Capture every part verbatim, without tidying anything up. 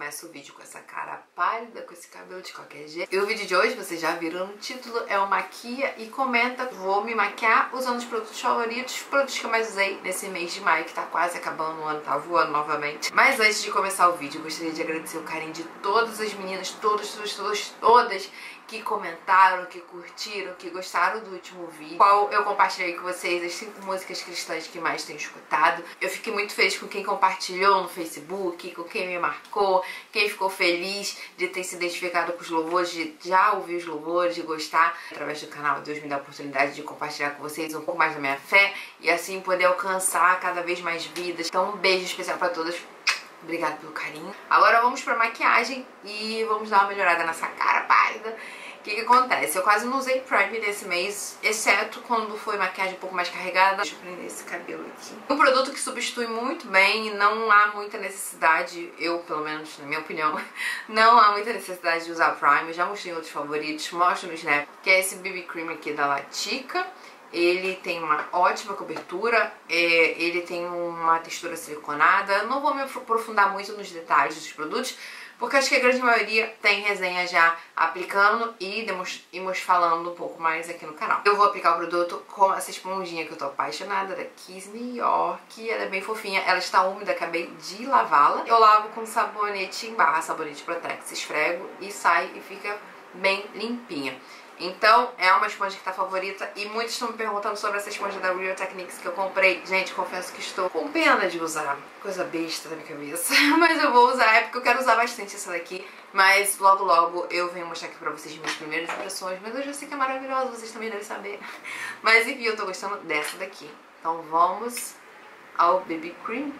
começo o vídeo com essa cara pálida, com esse cabelo de qualquer jeito. E o vídeo de hoje, vocês já viram no título, é o maquia e comenta. Vou me maquiar usando os produtos favoritos, os produtos que eu mais usei nesse mês de maio, que tá quase acabando, o ano tá voando novamente. Mas antes de começar o vídeo, eu gostaria de agradecer o carinho de todas as meninas, todas, todas, todas, todas que comentaram, que curtiram, que gostaram do último vídeo, qual eu compartilhei com vocês as cinco músicas cristãs que mais tenho escutado. Eu fiquei muito feliz com quem compartilhou no Facebook, com quem me marcou, quem ficou feliz de ter se identificado com os louvores, de já ouvir os louvores, de gostar. Através do canal, Deus me dá a oportunidade de compartilhar com vocês um pouco mais da minha fé e assim poder alcançar cada vez mais vidas. Então um beijo especial pra todas. Obrigada pelo carinho. Agora vamos pra maquiagem e vamos dar uma melhorada nessa cara pálida. O que que acontece? Eu quase não usei Prime nesse mês, exceto quando foi maquiagem um pouco mais carregada. Deixa eu prender esse cabelo aqui. Um produto que substitui muito bem e não há muita necessidade, eu pelo menos na minha opinião, não há muita necessidade de usar Prime. Eu já mostrei outros favoritos, mostro no Snap, que é esse B B Cream aqui da Latica. Ele tem uma ótima cobertura, é, ele tem uma textura siliconada. Eu não vou me aprofundar muito nos detalhes dos produtos, porque acho que a grande maioria tem resenha já aplicando e irmos falando um pouco mais aqui no canal. Eu vou aplicar o produto com essa esponjinha que eu tô apaixonada, da Kiss New York. Ela é bem fofinha, ela está úmida, acabei de lavá-la. Eu lavo com sabonete em barra, sabonete Protex, esfrego e sai e fica bem limpinha. Então, é uma esponja que tá favorita e muitos estão me perguntando sobre essa esponja da Real Techniques que eu comprei. Gente, confesso que estou com pena de usar. Coisa besta da minha cabeça. Mas eu vou usar, é porque eu quero usar bastante essa daqui. Mas logo logo eu venho mostrar aqui pra vocês minhas primeiras impressões. Mas eu já sei que é maravilhosa, vocês também devem saber. Mas enfim, eu tô gostando dessa daqui. Então vamos ao B B Cream.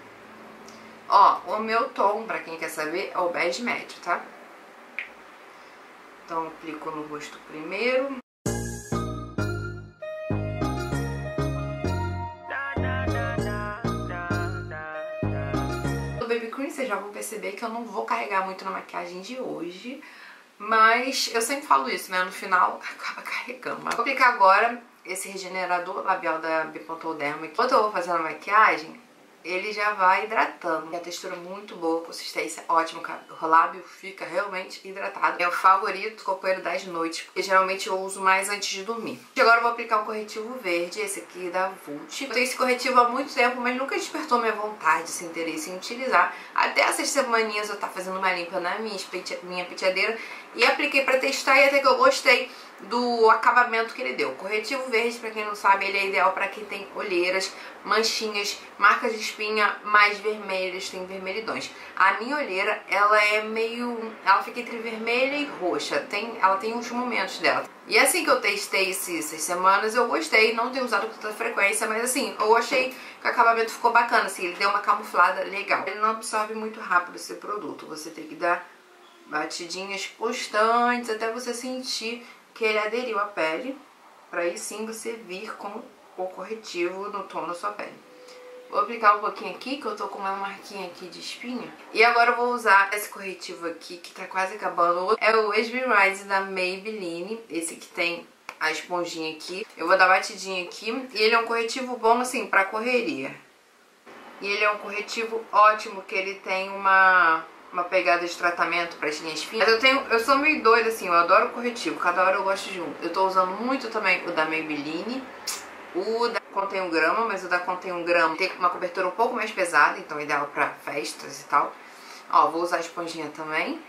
Ó, o meu tom, pra quem quer saber, é o bege médio, tá? Então, aplico no rosto primeiro. O B B Cream, vocês já vão perceber que eu não vou carregar muito na maquiagem de hoje. Mas eu sempre falo isso, né? No final, acaba carregando. Mas vou aplicar agora esse regenerador labial da Bepantol-Derma. Enquanto eu vou fazendo a maquiagem, ele já vai hidratando. A textura muito boa, consistência ótima, o lábio fica realmente hidratado. É o favorito cocoeiro das noites, porque geralmente eu uso mais antes de dormir. E agora eu vou aplicar um corretivo verde, esse aqui da Vult. Eu tenho esse corretivo há muito tempo, mas nunca despertou minha vontade, esse interesse em utilizar. Até essas semaninhas eu tava fazendo uma limpa na minha, minha penteadeira e apliquei pra testar e até que eu gostei do acabamento que ele deu. O corretivo verde, pra quem não sabe, ele é ideal pra quem tem olheiras, manchinhas, marcas de espinha mais vermelhas, tem vermelhidões. A minha olheira, ela é meio... ela fica entre vermelha e roxa, tem, ela tem uns momentos dela. E assim que eu testei esses, essas semanas, eu gostei, não tenho usado com tanta frequência, mas assim, eu achei que o acabamento ficou bacana, assim, ele deu uma camuflada legal. Ele não absorve muito rápido esse produto, você tem que dar batidinhas constantes até você sentir que ele aderiu à pele, para aí sim você vir com o corretivo no tom da sua pele. Vou aplicar um pouquinho aqui, que eu tô com uma marquinha aqui de espinha. E agora eu vou usar esse corretivo aqui, que tá quase acabando. É o Esmeralda da Maybelline, esse que tem a esponjinha aqui. Eu vou dar batidinha aqui, e ele é um corretivo bom, assim, pra correria. E ele é um corretivo ótimo, que ele tem uma... uma pegada de tratamento para as linhas finas. Mas eu tenho, eu sou meio doida assim, eu adoro corretivo, cada hora eu gosto de um. Eu tô usando muito também o da Maybelline, o da Contém um Grama, mas o da Contém um Grama tem uma cobertura um pouco mais pesada, então é ideal para festas e tal. Ó, vou usar a esponjinha também.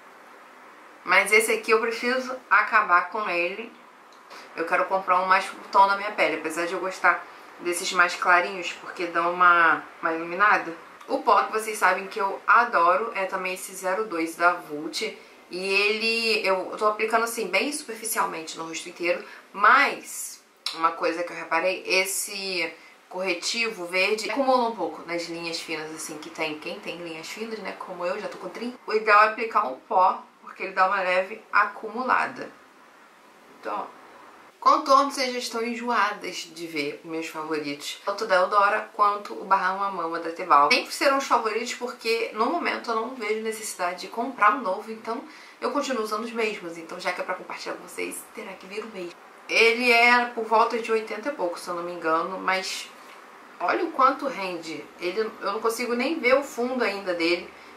Mas esse aqui eu preciso acabar com ele. Eu quero comprar um mais pro tom da minha pele, apesar de eu gostar desses mais clarinhos, porque dão uma, uma iluminada. O pó que vocês sabem que eu adoro é também esse zero dois da Vult. E ele, eu tô aplicando assim bem superficialmente no rosto inteiro. Mas, uma coisa que eu reparei, esse corretivo verde acumula um pouco nas linhas finas assim que tem. Quem tem linhas finas, né, como eu, já tô com trinta. O ideal é aplicar um pó, porque ele dá uma leve acumulada. Então, contorno, vocês já estão enjoadas de ver meus favoritos, tanto da Eudora quanto o Barra uma Mama da Tebal. Sempre serão os favoritos porque no momento eu não vejo necessidade de comprar um novo, então eu continuo usando os mesmos. Então já que é pra compartilhar com vocês, terá que vir o mesmo. Ele é por volta de oitenta e pouco, se eu não me engano, mas olha o quanto rende. Ele, eu não consigo nem ver o fundo ainda dele.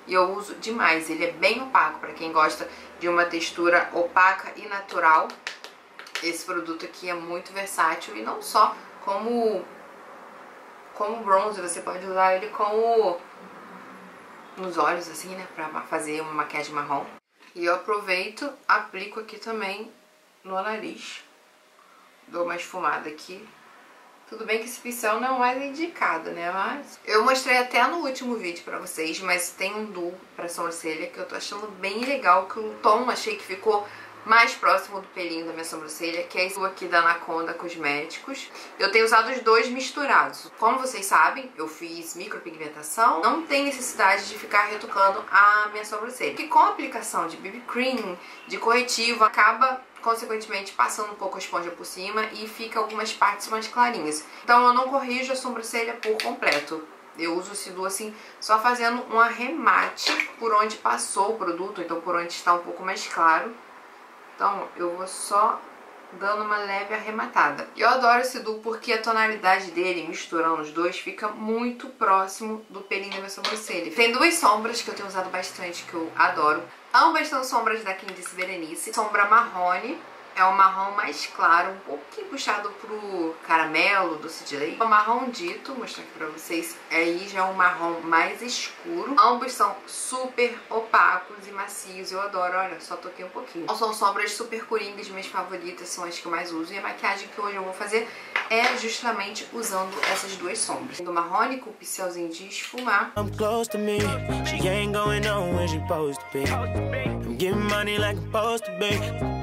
e eu uso demais. Ele é bem opaco, para quem gosta de uma textura opaca e natural. Esse produto aqui é muito versátil e não só como, como bronze, você pode usar ele como nos olhos, assim, né, pra fazer uma maquiagem marrom. E eu aproveito, aplico aqui também no nariz. Dou uma esfumada aqui. Tudo bem que esse pincel não é o mais indicado, né, mas... Eu mostrei até no último vídeo pra vocês, mas tem um duo pra sobrancelha que eu tô achando bem legal, que o tom achei que ficou mais próximo do pelinho da minha sobrancelha, que é esse aqui da Anaconda Cosméticos. Eu tenho usado os dois misturados. Como vocês sabem, eu fiz micropigmentação, não tem necessidade de ficar retocando a minha sobrancelha. Porque com a aplicação de B B Cream, de corretivo, acaba consequentemente passando um pouco a esponja por cima e fica algumas partes mais clarinhas. Então eu não corrijo a sobrancelha por completo. Eu uso esse duo assim, só fazendo um arremate por onde passou o produto, então por onde está um pouco mais claro. Então eu vou só dando uma leve arrematada. Eu adoro esse duo porque a tonalidade dele, misturando os dois, fica muito próximo do pelinho da minha sobrancelha. Tem duas sombras que eu tenho usado bastante, que eu adoro. Ambas são sombras da Candice Berenice. Sombra marrone, é um marrom mais claro, um pouquinho puxado pro caramelo, doce de leite. O marrom dito, vou mostrar aqui pra vocês, aí já é um marrom mais escuro. Ambos são super opacos e macios, eu adoro, olha, só toquei um pouquinho. São sombras super coringas, minhas favoritas, são as que eu mais uso. E a maquiagem que hoje eu vou fazer é justamente usando essas duas sombras. Do marrone com o pincelzinho de esfumar. I'm close to me. She ain't going on when she supposed to be. I'm getting money like I'm supposed to be.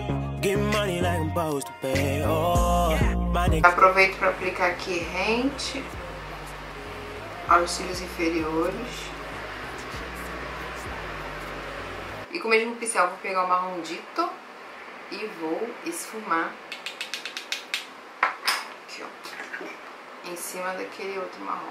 Aproveito para aplicar aqui rente aos cílios inferiores. E com o mesmo pincel vou pegar o marrom dito e vou esfumar aqui, ó, em cima daquele outro marrom.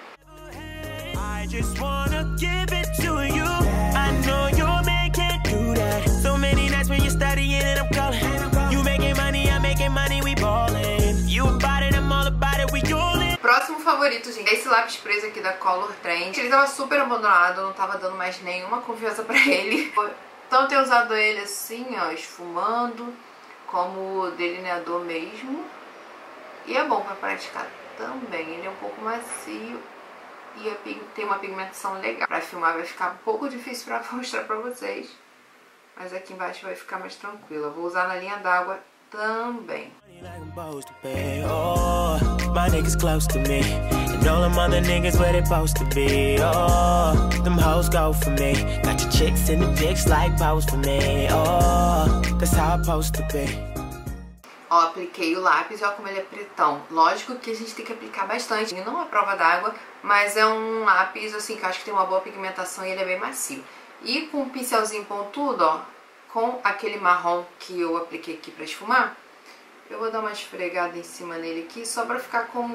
I just wanna give it to you. I know your man can't do that. So many nights when you're studying and I'm calling. You making money, I'm making money, we ballin'. You about it, I'm all about it, we duelin'. Próximo favorito, gente, é esse lápis preso aqui da Color Trend. Ele tava super abandonado, eu não tava dando mais nenhuma confiança pra ele. Então eu tenho usado ele assim, ó, esfumando, como delineador mesmo. E é bom pra praticar também, ele é um pouco macio. E tem uma pigmentação legal. Pra filmar vai ficar um pouco difícil pra mostrar pra vocês, mas aqui embaixo vai ficar mais tranquila. Vou usar na linha d'água também. Ó, apliquei o lápis, olha como ele é pretão. Lógico que a gente tem que aplicar bastante. Não é prova d'água, mas é um lápis assim que eu acho que tem uma boa pigmentação e ele é bem macio. E com um pincelzinho pontudo, ó, com aquele marrom que eu apliquei aqui pra esfumar, eu vou dar uma esfregada em cima nele aqui, só pra ficar como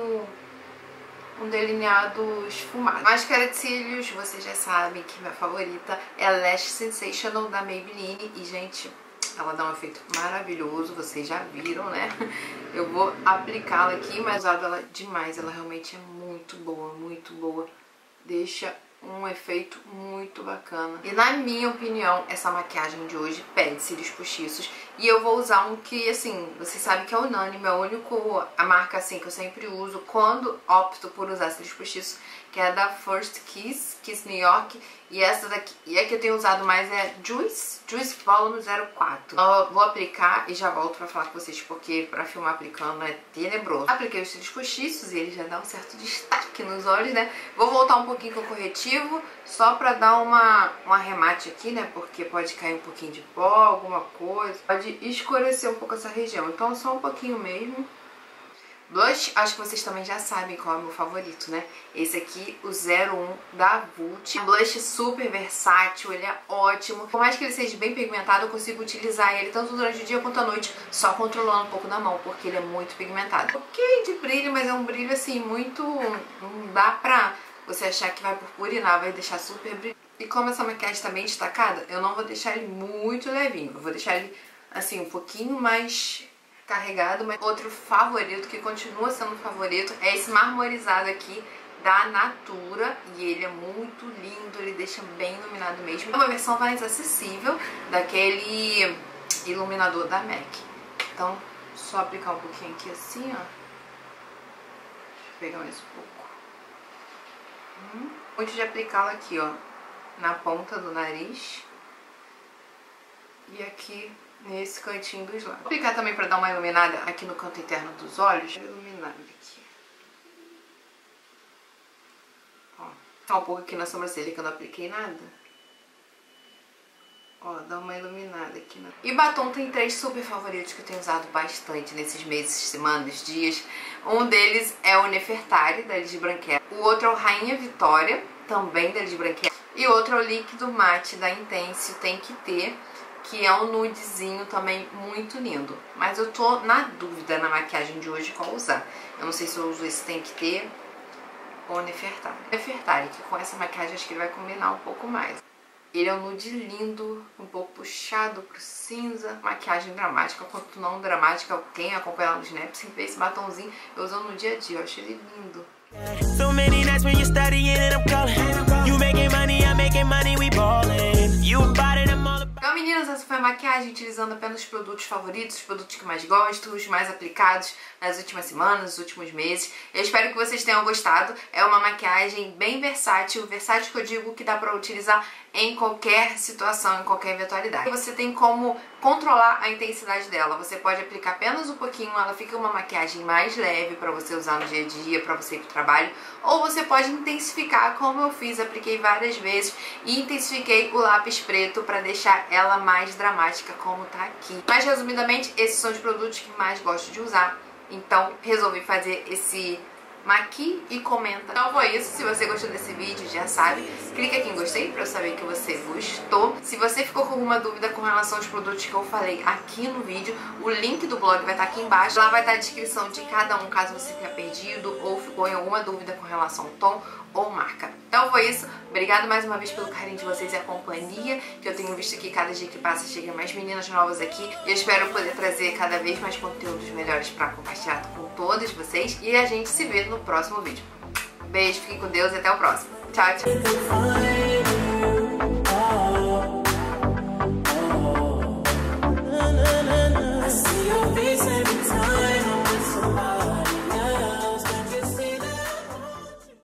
um delineado esfumado. Máscara de cílios, vocês já sabem que minha favorita é a Lash Sensational da Maybelline. E, gente, ela dá um efeito maravilhoso, vocês já viram, né? Eu vou aplicá-la aqui, mas usado ela demais, ela realmente é muito boa, muito boa. Deixa um efeito muito bacana. E na minha opinião, essa maquiagem de hoje pede cílios postiços. E eu vou usar um que, assim, vocês sabem que é unânime, é o único, a marca assim que eu sempre uso quando opto por usar cílios postiços, que é da First Kiss, Kiss New York. E essa daqui, e a que eu tenho usado mais é Juice, Juice Volume zero quatro. Eu vou aplicar e já volto pra falar com vocês, porque pra filmar aplicando é tenebroso. Apliquei os cílios postiços e ele já dá um certo destaque nos olhos, né? Vou voltar um pouquinho com o corretivo, só pra dar uma, um arremate aqui, né? Porque pode cair um pouquinho de pó, alguma coisa. Pode escurecer um pouco essa região, então só um pouquinho mesmo. Blush, acho que vocês também já sabem qual é o meu favorito, né? Esse aqui, o zero um da Vult. Um blush super versátil, ele é ótimo. Por mais que ele seja bem pigmentado, eu consigo utilizar ele tanto durante o dia quanto a noite, só controlando um pouco na mão, porque ele é muito pigmentado. Um pouquinho de brilho, mas é um brilho assim, muito... não dá pra você achar que vai purpurinar, vai deixar super brilhoso. E como essa maquiagem tá bem destacada, eu não vou deixar ele muito levinho. Eu vou deixar ele, assim, um pouquinho mais carregado, mas outro favorito que continua sendo favorito é esse marmorizado aqui da Natura e ele é muito lindo, ele deixa bem iluminado mesmo. É uma versão mais acessível daquele iluminador da M A C. Então, só aplicar um pouquinho aqui assim, ó. Deixa eu pegar mais um pouco. Hum. Muito de aplicá-lo aqui, ó, na ponta do nariz e aqui nesse cantinho dos lábios. Vou aplicar também para dar uma iluminada aqui no canto interno dos olhos. Iluminado aqui. Ó, um pouco aqui na sobrancelha que eu não apliquei nada. Ó, dá uma iluminada aqui. Na... E batom tem três super favoritos que eu tenho usado bastante nesses meses, semanas, dias. Um deles é o Nefertari, da Liz Branquer. O outro é o Rainha Vitória, também da Liz Branquer. E outro é o Líquido Mate da Intense, Tem Que Ter, que é um nudezinho também muito lindo. Mas eu tô na dúvida na maquiagem de hoje qual usar. Eu não sei se eu uso esse Tem Que Ter ou Nefertari. Nefertari, que com essa maquiagem acho que ele vai combinar um pouco mais. Ele é um nude lindo, um pouco puxado pro cinza. Maquiagem dramática, quanto não dramática, quem acompanha lá no Snap, sempre vê esse batomzinho eu uso no dia a dia, eu acho ele lindo. So many nights when you're studying and I'm calling. You making money, I'm making money, we ballin'. You bought it, I'm all about. Então, meninas, essa foi a maquiagem utilizando apenas os produtos favoritos, os produtos que mais gosto, os mais aplicados nas últimas semanas, nos últimos meses. Eu espero que vocês tenham gostado. É uma maquiagem bem versátil, versátil que eu digo que dá pra utilizar em qualquer situação, em qualquer eventualidade. Você tem como controlar a intensidade dela. Você pode aplicar apenas um pouquinho, ela fica uma maquiagem mais leve pra você usar no dia a dia, pra você ir pro trabalho. Ou você pode intensificar, como eu fiz, apliquei várias vezes e intensifiquei o lápis preto pra deixar ela mais dramática, como tá aqui. Mas resumidamente, esses são os produtos que mais gosto de usar. Então resolvi fazer esse maqui e comenta. Então foi isso. Se você gostou desse vídeo, já sabe, clica aqui em gostei pra eu saber que você gostou. Se você ficou com alguma dúvida com relação aos produtos que eu falei aqui no vídeo, o link do blog vai estar aqui embaixo. Lá vai estar a descrição de cada um, caso você tenha perdido ou ficou em alguma dúvida com relação ao tom ou marca. Então foi isso. Obrigada mais uma vez pelo carinho de vocês e a companhia, que eu tenho visto que cada dia que passa chegam mais meninas novas aqui. E eu espero poder trazer cada vez mais conteúdos melhores pra compartilhar com todos vocês. E a gente se vê no próximo vídeo. Beijo, fiquem com Deus e até o próximo. Tchau, tchau.